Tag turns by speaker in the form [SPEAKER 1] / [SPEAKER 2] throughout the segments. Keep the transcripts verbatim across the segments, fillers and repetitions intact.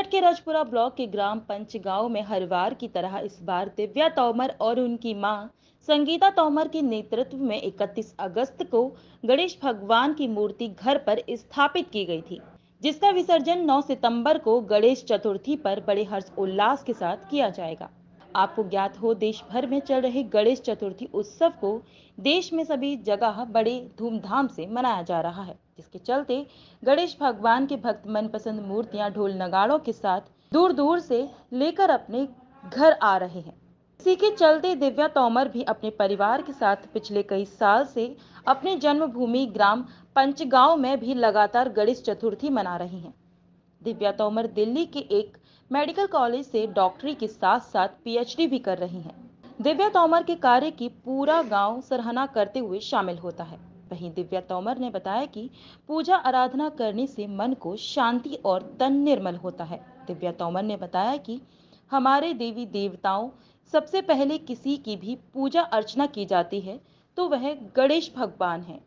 [SPEAKER 1] मेरठ के रजपुरा ब्लॉक के ग्राम पंचगांव में हर बार की तरह इस बार दिव्या तोमर और उनकी मां संगीता तोमर के नेतृत्व में इकतीस अगस्त को गणेश भगवान की मूर्ति घर पर स्थापित की गई थी, जिसका विसर्जन नौ सितंबर को गणेश चतुर्थी पर बड़े हर्ष उल्लास के साथ किया जाएगा। आपको ज्ञात हो, देश भर में चल रहे गणेश चतुर्थी उत्सव को देश में सभी जगह बड़े धूमधाम से मनाया जा रहा है, जिसके चलते गणेश भगवान के भक्त मनपसंद मूर्तियां ढोल नगाड़ों के साथ दूर दूर से लेकर अपने घर आ रहे हैं। इसी के चलते दिव्या तोमर भी अपने परिवार के साथ पिछले कई साल से अपनी जन्मभूमि ग्राम पंचगांव में भी लगातार गणेश चतुर्थी मना रही हैं। दिव्या तोमर दिल्ली के एक मेडिकल कॉलेज से डॉक्टरी के साथ साथ पीएचडी भी कर रही हैं। दिव्या तोमर के कार्य की पूरा गांव सराहना करते हुए शामिल होता है। वहीं दिव्या तोमर ने बताया कि पूजा आराधना करने से मन को शांति और तन निर्मल होता है। दिव्या तोमर ने बताया कि हमारे देवी देवताओं सबसे पहले किसी की भी पूजा अर्चना की जाती है तो वह गणेश भगवान है।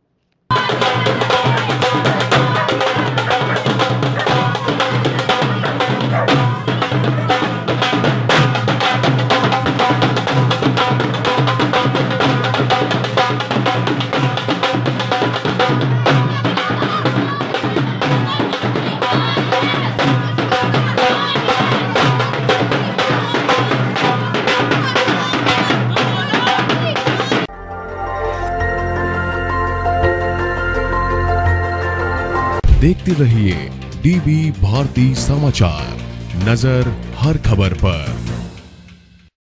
[SPEAKER 2] देखते रहिए डीबी भारती समाचार, नजर हर खबर पर।